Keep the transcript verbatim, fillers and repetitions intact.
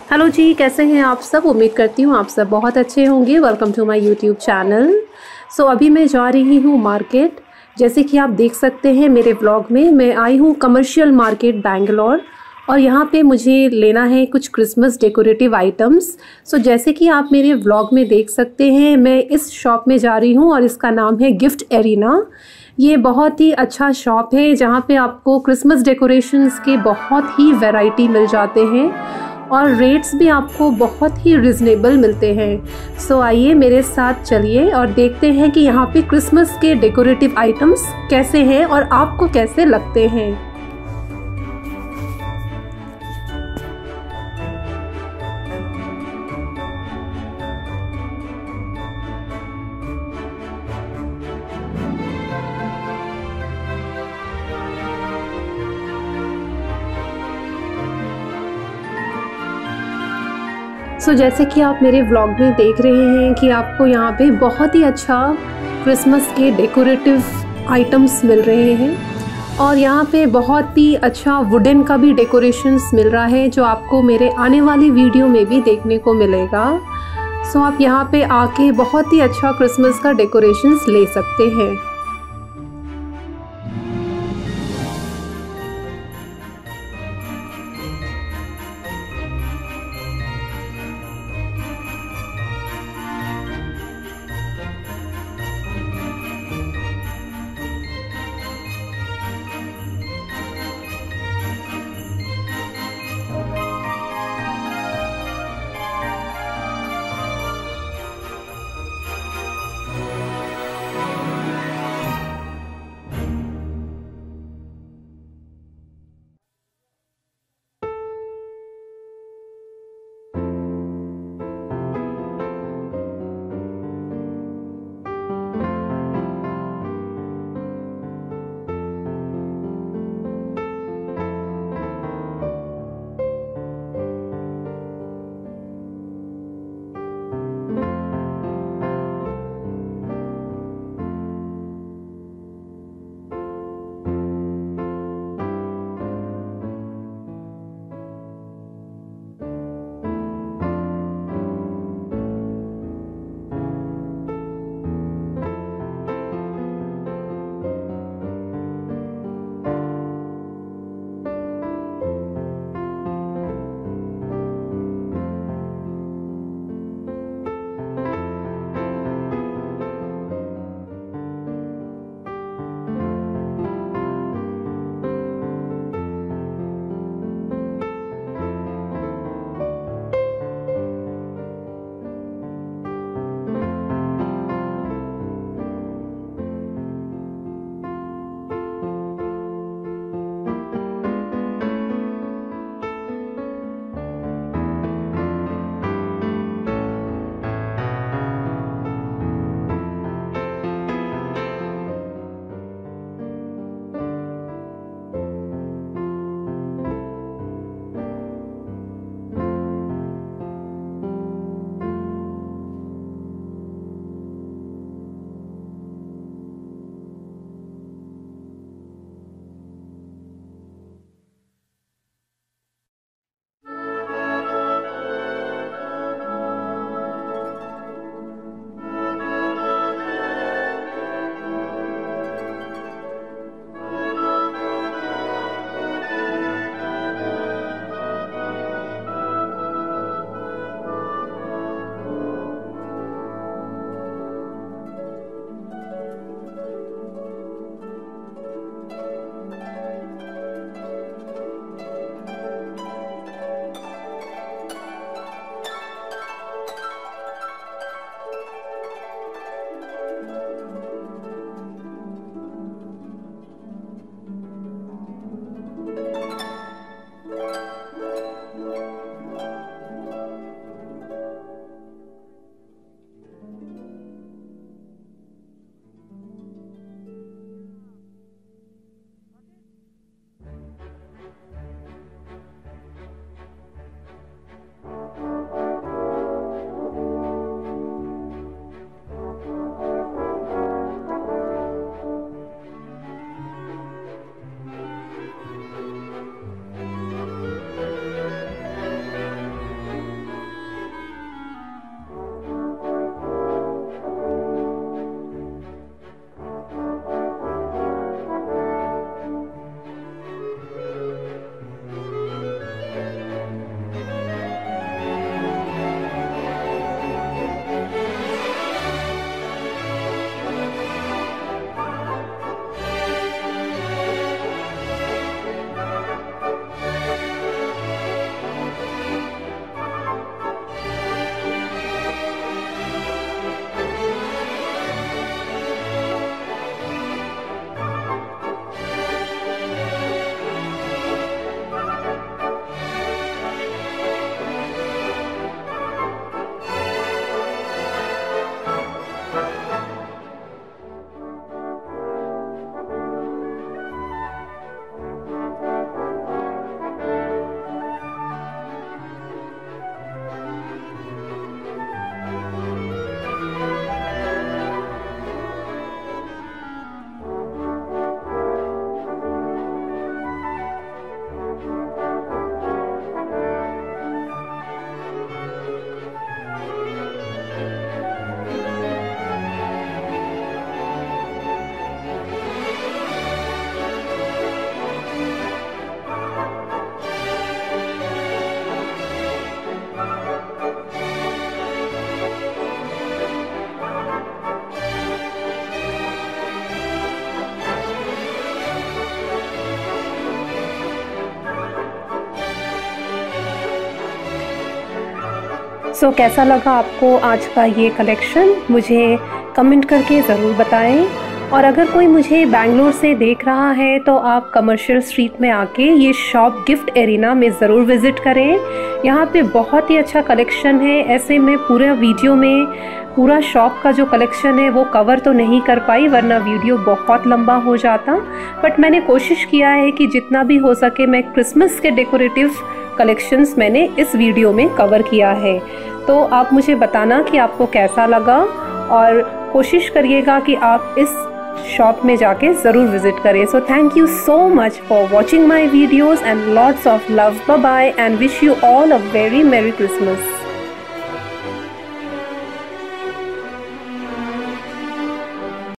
Hello जी, कैसे हैं आप सब। उम्मीद करती हूँ आप सब बहुत अच्छे होंगे। Welcome to my YouTube channel. So अभी मैं जा रही हूँ मार्केट। जैसे कि आप देख सकते हैं मेरे व्लॉग में, मैं आई हूँ कमर्शियल मार्केट बैंगलोर और यहाँ पे मुझे लेना है कुछ क्रिसमस डेकोरेटिव आइटम्स। सो जैसे कि आप मेरे व्लॉग में देख सकते हैं, मैं इस शॉप में जा रही हूँ और इसका नाम है गिफ्ट एरिना। ये बहुत ही अच्छा शॉप है जहाँ पे आपको क्रिसमस डेकोरेशंस के बहुत ही वैरायटी मिल जाते हैं और रेट्स भी आपको बहुत ही रिजनेबल मिलते हैं। सो आइए मेरे साथ चलिए और देखते हैं कि यहाँ पे क्रिसमस के डेकोरेटिव आइटम्स कैसे हैं और आपको कैसे लगते हैं। सो so, जैसे कि आप मेरे व्लॉग में देख रहे हैं कि आपको यहाँ पे बहुत ही अच्छा क्रिसमस के डेकोरेटिव आइटम्स मिल रहे हैं और यहाँ पे बहुत ही अच्छा वुडन का भी डेकोरेशंस मिल रहा है जो आपको मेरे आने वाली वीडियो में भी देखने को मिलेगा। सो so, आप यहाँ पे आके बहुत ही अच्छा क्रिसमस का डेकोरेशंस ले सकते हैं। सो so, कैसा लगा आपको आज का ये कलेक्शन, मुझे कमेंट करके ज़रूर बताएं। और अगर कोई मुझे बैंगलोर से देख रहा है तो आप कमर्शियल स्ट्रीट में आके ये शॉप गिफ्ट एरिना में ज़रूर विज़िट करें। यहाँ पे बहुत ही अच्छा कलेक्शन है। ऐसे में पूरा वीडियो में पूरा शॉप का जो कलेक्शन है वो कवर तो नहीं कर पाई, वरना वीडियो बहुत लंबा हो जाता। बट मैंने कोशिश किया है कि जितना भी हो सके मैं क्रिसमस के डेकोरेटिव कलेक्शंस मैंने इस वीडियो में कवर किया है। तो आप मुझे बताना कि आपको कैसा लगा, और कोशिश करिएगा कि आप इस शॉप में जाके ज़रूर विज़िट करें। So thank you so much for watching my videos and lots of love. Bye bye and wish you all a very merry Christmas.